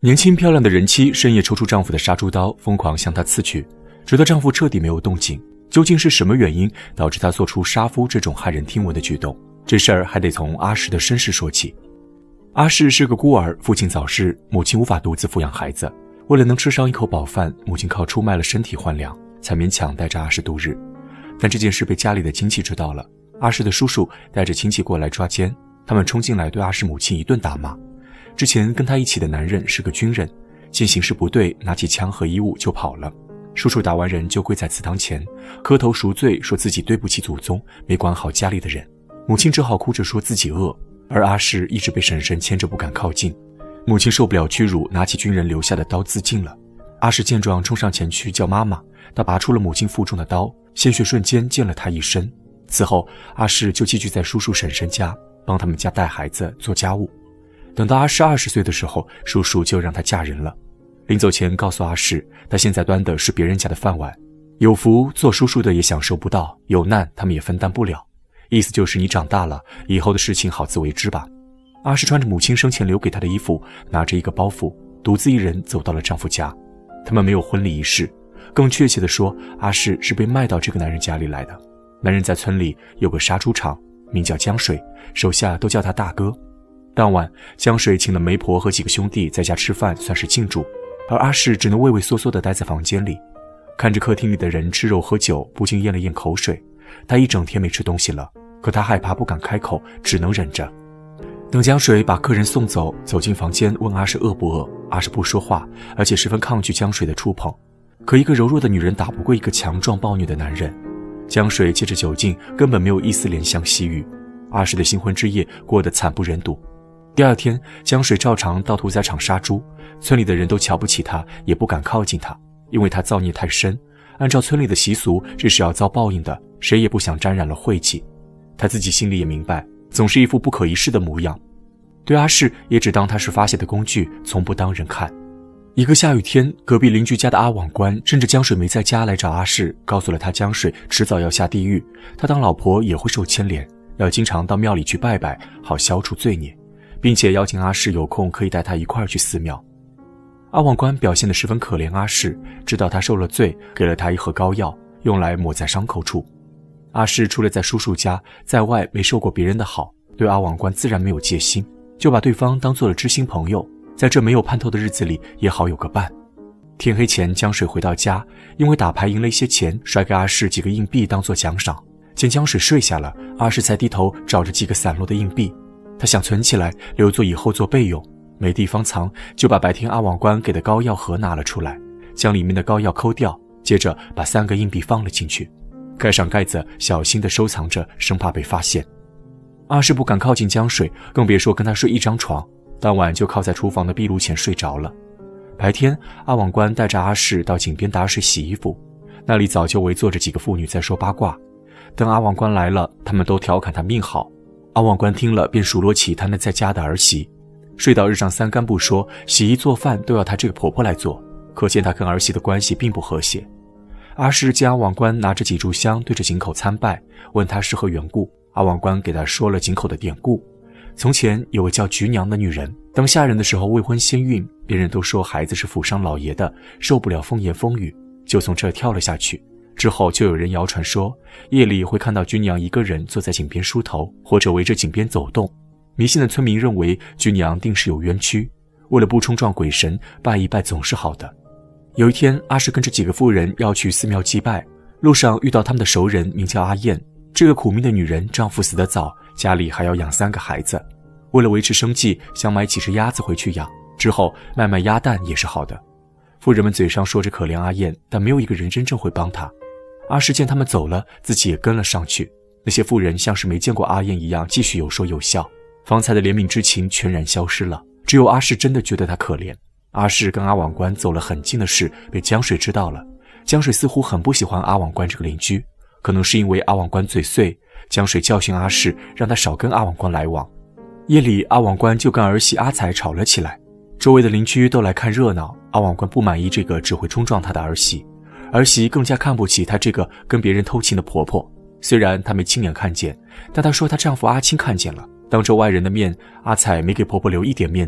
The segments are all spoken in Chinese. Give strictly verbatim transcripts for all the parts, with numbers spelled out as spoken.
年轻漂亮的人妻深夜抽出丈夫的杀猪刀，疯狂向他刺去，直到丈夫彻底没有动静。究竟是什么原因导致他做出杀夫这种骇人听闻的举动？这事儿还得从阿氏的身世说起。阿氏是个孤儿，父亲早逝，母亲无法独自抚养孩子。为了能吃上一口饱饭，母亲靠出卖了身体换粮，才勉强带着阿氏度日。但这件事被家里的亲戚知道了，阿氏的叔叔带着亲戚过来抓奸，他们冲进来对阿氏母亲一顿打骂。之前跟他一起的男人是个军人，见形势不对，拿起枪和衣物就跑了。叔叔打完人就跪在祠堂前，磕头赎罪，说自己对不起祖宗，没管好家里的人。母亲只好哭着说自己饿，而阿氏一直被婶婶牵着不敢靠近。母亲受不了屈辱，拿起军人留下的刀自尽了。阿氏见状冲上前去叫妈妈，她拔出了母亲腹中的刀，鲜血瞬间溅了她一身。此后阿氏就寄居在叔叔婶婶家，帮他们家带孩子做家务。等到阿氏二十岁的时候，叔叔就让她嫁人了。临走前告诉阿氏，她现在端的是别人家的饭碗，有福做叔叔的也享受不到，有难他们也分担不了，意思就是你长大了，以后的事情好自为之吧。阿氏穿着母亲生前留给她的衣服，拿着一个包袱，独自一人走到了丈夫家。他们没有婚礼仪式，更确切地说，阿氏是被卖到这个男人家里来的。男人在村里有个杀猪场，名叫江水，手下都叫他大哥。当晚江水请了媒婆和几个兄弟在家吃饭，算是庆祝，而阿氏只能畏畏缩缩地待在房间里，看着客厅里的人吃肉喝酒，不禁咽了咽口水。他一整天没吃东西了，可他害怕不敢开口，只能忍着。等江水把客人送走，走进房间问阿氏饿不饿，阿氏不说话，而且十分抗拒江水的触碰。可一个柔弱的女人打不过一个强壮暴虐的男人。江水借着酒劲根本没有一丝怜香惜玉，阿氏的新婚之夜过得惨不忍睹。第二天江水照常到屠宰场杀猪，村里的人都瞧不起他，也不敢靠近他，因为他造孽太深，按照村里的习俗，这是要遭报应的，谁也不想沾染了晦气。他自己心里也明白，总是一副不可一世的模样，对阿氏也只当他是发泄的工具，从不当人看。一个下雨天，隔壁邻居家的阿网官趁着江水没在家来找阿氏，告诉了他江水迟早要下地狱，他当老婆也会受牵连，要经常到庙里去拜拜，好消除罪孽，并且邀请阿氏有空可以带他一块儿去寺庙。阿网官表现得十分可怜阿氏，知道他受了罪，给了他一盒膏药，用来抹在伤口处。阿氏除了在叔叔家，在外没受过别人的好，对阿网官自然没有戒心，就把对方当做了知心朋友，在这没有盼头的日子里也好有个伴。天黑前江水回到家，因为打牌赢了一些钱，甩给阿氏几个硬币当做奖赏。见江水睡下了，阿氏才低头找着几个散落的硬币，他想存起来留作以后做备用，没地方藏，就把白天阿网官给的膏药盒拿了出来，将里面的膏药抠掉，接着把三个硬币放了进去，盖上盖子，小心地收藏着，生怕被发现。阿氏不敢靠近江水，更别说跟他睡一张床，当晚就靠在厨房的壁炉前睡着了。白天阿网官带着阿氏到井边打水洗衣服，那里早就围坐着几个妇女在说八卦。等阿网官来了，他们都调侃他命好。阿网官听了便数落起他那在家的儿媳，睡到日上三竿不说，洗衣做饭都要他这个婆婆来做，可见他跟儿媳的关系并不和谐。阿氏见阿网官拿着几炷香对着井口参拜，问他是何缘故，阿网官给他说了井口的典故。从前有个叫菊娘的女人，当下人的时候未婚先孕，别人都说孩子是府上老爷的，受不了风言风语，就从这儿跳了下去。之后就有人谣传说，夜里会看到菊娘一个人坐在井边梳头，或者围着井边走动。迷信的村民认为菊娘定是有冤屈，为了不冲撞鬼神，拜一拜总是好的。有一天，阿氏跟着几个妇人要去寺庙祭拜，路上遇到他们的熟人，名叫阿燕。这个苦命的女人丈夫死得早，家里还要养三个孩子，为了维持生计，想买几只鸭子回去养，之后卖卖鸭蛋也是好的。妇人们嘴上说着可怜阿燕，但没有一个人真正会帮她。阿氏见他们走了，自己也跟了上去。那些妇人像是没见过阿燕一样，继续有说有笑，方才的怜悯之情全然消失了，只有阿氏真的觉得她可怜。阿氏跟阿网官走了很近的事被江水知道了，江水似乎很不喜欢阿网官这个邻居，可能是因为阿网官嘴碎，江水教训阿氏，让他少跟阿网官来往。夜里阿网官就跟儿媳阿彩吵了起来，周围的邻居都来看热闹，阿网官不满意这个只会冲撞他的儿媳，儿媳更加看不起她这个跟别人偷情的婆婆。虽然她没亲眼看见，但她说她丈夫阿青看见了，当着外人的面，阿彩没给婆婆留一点面子，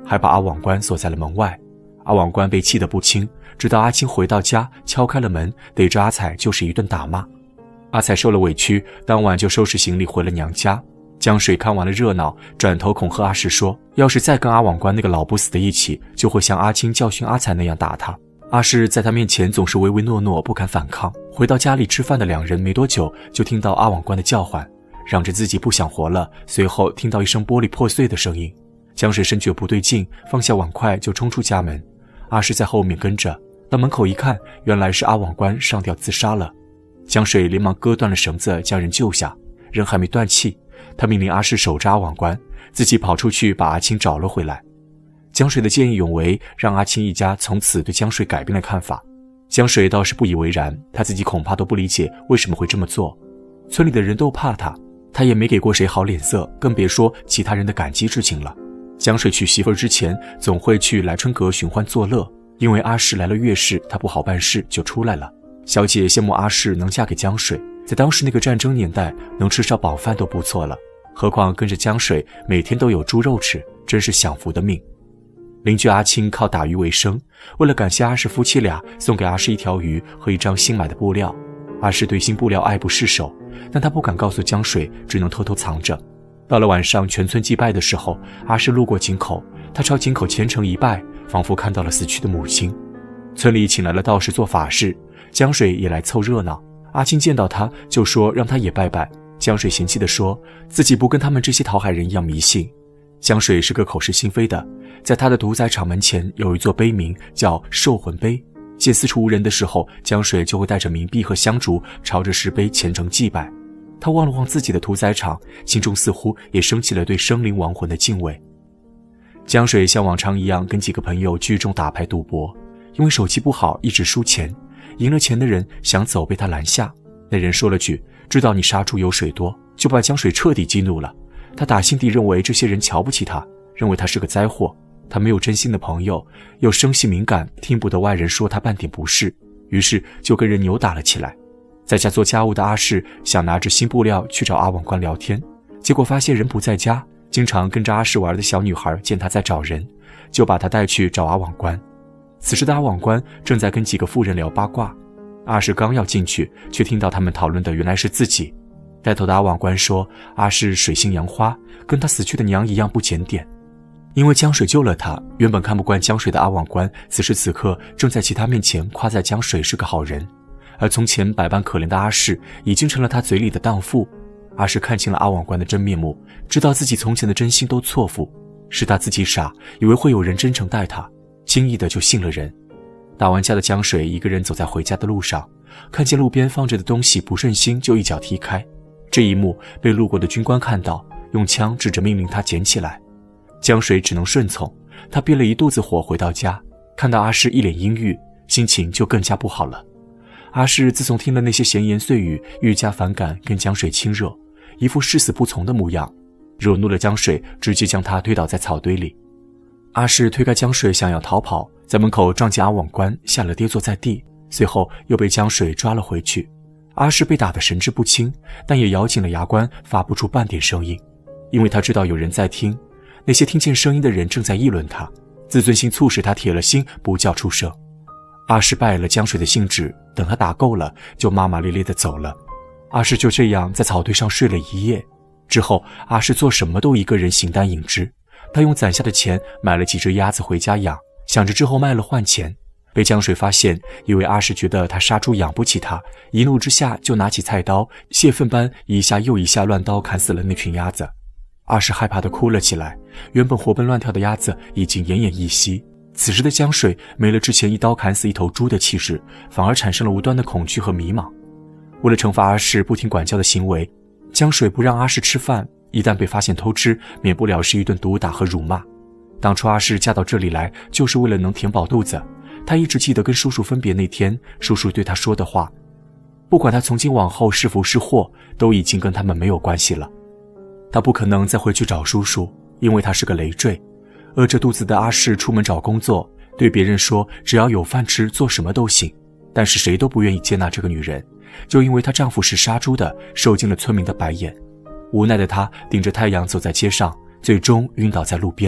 还把阿网官锁在了门外。阿网官被气得不轻，直到阿青回到家敲开了门，逮着阿彩就是一顿打骂。阿彩受了委屈，当晚就收拾行李回了娘家。江水看完了热闹，转头恐吓阿世说，要是再跟阿网官那个老不死的一起，就会像阿青教训阿彩那样打他。阿世在他面前总是唯唯诺诺，不敢反抗。回到家里吃饭的两人没多久就听到阿网官的叫唤，嚷着自己不想活了，随后听到一声玻璃破碎的声音。江水深觉不对劲，放下碗筷就冲出家门。阿世在后面跟着，到门口一看，原来是阿网官上吊自杀了。江水连忙割断了绳子，将人救下。人还没断气，他命令阿世守着阿网官，自己跑出去把阿青找了回来。江水的见义勇为让阿青一家从此对江水改变了看法。江水倒是不以为然，他自己恐怕都不理解为什么会这么做。村里的人都怕他，他也没给过谁好脸色，更别说其他人的感激之情了。江水娶媳妇之前总会去来春阁寻欢作乐，因为阿世来了月事，他不好办事就出来了。小姐羡慕阿世能嫁给江水，在当时那个战争年代，能吃上饱饭都不错了，何况跟着江水每天都有猪肉吃，真是享福的命。邻居阿青靠打鱼为生，为了感谢阿世夫妻俩，送给阿世一条鱼和一张新买的布料。阿世对新布料爱不释手，但他不敢告诉江水，只能偷偷藏着。到了晚上全村祭拜的时候，阿世路过井口，他朝井口虔诚一拜，仿佛看到了死去的母亲。村里请来了道士做法事，江水也来凑热闹。阿青见到他就说让他也拜拜，江水嫌弃地说自己不跟他们这些讨海人一样迷信。江水是个口是心非的，在他的屠宰场门前有一座碑铭叫寿魂碑，见四处无人的时候，江水就会带着冥币和香烛朝着石碑虔诚祭拜。他望了望自己的屠宰场，心中似乎也升起了对生灵亡魂的敬畏。江水像往常一样跟几个朋友聚众打牌赌博，因为手气不好一直输钱，赢了钱的人想走被他拦下。那人说了句知道你杀猪有水多，就把江水彻底激怒了。他打心底认为这些人瞧不起他，认为他是个灾祸，他没有真心的朋友，又生性敏感，听不得外人说他半点不是，于是就跟人扭打了起来。在家做家务的阿世想拿着新布料去找阿网官聊天，结果发现人不在家，经常跟着阿世玩的小女孩见他在找人，就把他带去找阿网官。此时的阿网官正在跟几个妇人聊八卦，阿世刚要进去，却听到他们讨论的原来是自己。带头的阿网官说阿世水性杨花，跟他死去的娘一样不检点。因为江水救了他，原本看不惯江水的阿网官此时此刻正在其他面前夸赞江水是个好人，而从前百般可怜的阿世已经成了他嘴里的荡妇。阿世看清了阿网官的真面目，知道自己从前的真心都错付，是他自己傻，以为会有人真诚待他，轻易的就信了人。打完架的江水一个人走在回家的路上，看见路边放着的东西不顺心，就一脚踢开。这一幕被路过的军官看到，用枪指着命令他捡起来。江水只能顺从，他憋了一肚子火回到家，看到阿世一脸阴郁，心情就更加不好了。阿世自从听了那些闲言碎语，愈加反感跟江水亲热，一副誓死不从的模样，惹怒了江水，直接将他推倒在草堆里。阿世推开江水想要逃跑，在门口撞见阿网官，吓了跌坐在地，随后又被江水抓了回去。阿世被打得神志不清，但也咬紧了牙关，发不出半点声音，因为他知道有人在听，那些听见声音的人正在议论他，自尊心促使他铁了心不叫出声。阿世败了江水的兴致，等他打够了，就骂骂咧咧地走了。阿世就这样在草堆上睡了一夜，之后阿世做什么都一个人形单影只。他用攒下的钱买了几只鸭子回家养，想着之后卖了换钱。被江水发现，以为阿世觉得他杀猪养不起他，一怒之下就拿起菜刀，泄愤般一下又一下乱刀砍死了那群鸭子。阿世害怕地哭了起来，原本活蹦乱跳的鸭子已经奄奄一息。此时的江水没了之前一刀砍死一头猪的气势，反而产生了无端的恐惧和迷茫。为了惩罚阿世不听管教的行为，江水不让阿世吃饭，一旦被发现偷吃，免不了是一顿毒打和辱骂。当初阿世嫁到这里来，就是为了能填饱肚子。他一直记得跟叔叔分别那天，叔叔对他说的话，不管他从今往后是福是祸，都已经跟他们没有关系了。他不可能再回去找叔叔，因为他是个累赘。饿着肚子的阿世出门找工作，对别人说只要有饭吃，做什么都行，但是谁都不愿意接纳这个女人，就因为她丈夫是杀猪的，受尽了村民的白眼。无奈的她顶着太阳走在街上，最终晕倒在路边，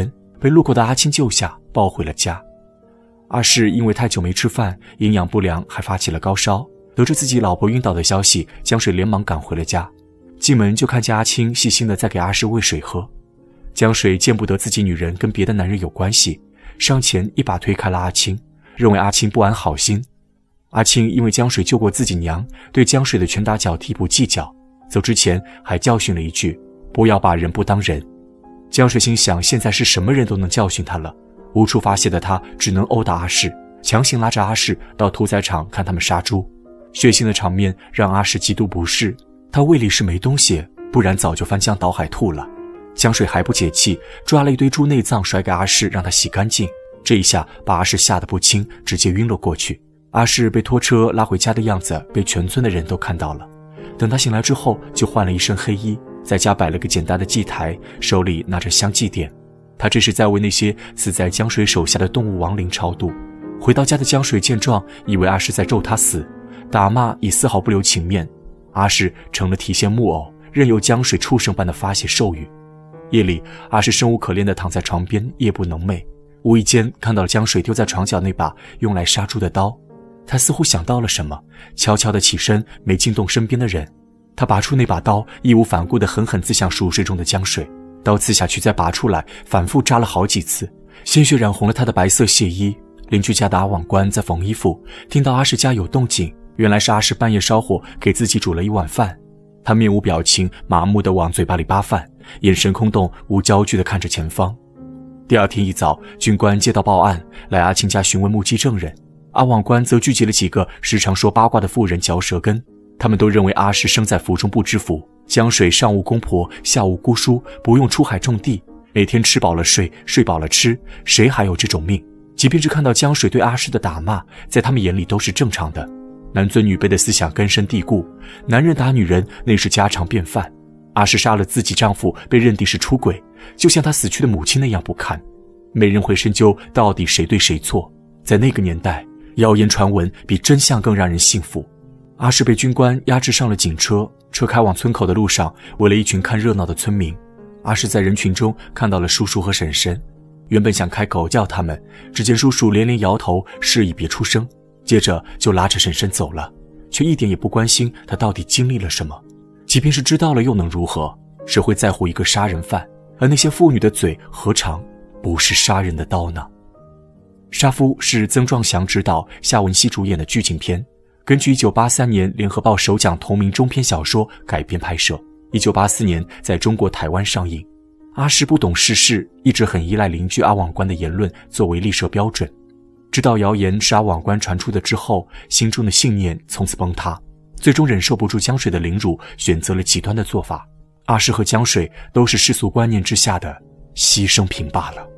被路过的阿青救下，抱回了家。阿氏因为太久没吃饭，营养不良，还发起了高烧。得知自己老婆晕倒的消息，江水连忙赶回了家。进门就看见阿青细心地在给阿氏喂水喝。江水见不得自己女人跟别的男人有关系，上前一把推开了阿青，认为阿青不安好心。阿青因为江水救过自己娘，对江水的拳打脚踢不计较，走之前还教训了一句：不要把人不当人。江水心想，现在是什么人都能教训他了，无处发泄的他只能殴打阿氏，强行拉着阿氏到屠宰场看他们杀猪。血腥的场面让阿氏极度不适，他胃里是没东西，不然早就翻江倒海吐了。江水还不解气，抓了一堆猪内脏甩给阿氏，让他洗干净。这一下把阿氏吓得不轻，直接晕了过去。阿氏被拖车拉回家的样子被全村的人都看到了。等他醒来之后，就换了一身黑衣，在家摆了个简单的祭台，手里拿着香祭奠。他这是在为那些死在江水手下的动物亡灵超度。回到家的江水见状，以为阿氏在咒他死，打骂已丝毫不留情面。阿氏成了提线木偶，任由江水畜生般的发泄兽欲。夜里，阿氏生无可恋地躺在床边，夜不能寐。无意间看到了江水丢在床角那把用来杀猪的刀，他似乎想到了什么，悄悄地起身，没惊动身边的人。他拔出那把刀，义无反顾地狠狠刺向熟睡中的江水。刀刺下去再拔出来，反复扎了好几次，鲜血染红了他的白色亵衣。邻居家的阿网官在缝衣服，听到阿氏家有动静，原来是阿氏半夜烧火给自己煮了一碗饭。他面无表情，麻木地往嘴巴里扒饭，眼神空洞，无焦距地看着前方。第二天一早，军官接到报案，来阿青家询问目击证人。阿网官则聚集了几个时常说八卦的妇人嚼舌根，他们都认为阿氏生在福中不知福。江水上无公婆，下无姑叔，不用出海种地，每天吃饱了睡，睡饱了吃，谁还有这种命？即便是看到江水对阿氏的打骂，在他们眼里都是正常的。男尊女卑的思想根深蒂固，男人打女人那是家常便饭。阿氏杀了自己丈夫，被认定是出轨，就像她死去的母亲那样不堪。没人会深究到底谁对谁错，在那个年代，谣言传闻比真相更让人信服。阿氏被军官押至上了警车，车开往村口的路上，围了一群看热闹的村民。阿氏在人群中看到了叔叔和婶婶，原本想开口叫他们，只见叔叔连连摇头，示意别出声，接着就拉着婶婶走了，却一点也不关心他到底经历了什么。即便是知道了又能如何？谁会在乎一个杀人犯？而那些妇女的嘴何尝不是杀人的刀呢？杀夫是曾壮祥执导，夏文熙主演的剧情片，根据一九八三年联合报首奖同名中篇小说改编拍摄，一九八四年在中国台湾上映。阿氏不懂世事，一直很依赖邻居阿网官的言论作为立射标准。知道谣言是阿网官传出的之后，心中的信念从此崩塌，最终忍受不住江水的凌辱，选择了极端的做法。阿氏和江水都是世俗观念之下的牺牲品罢了。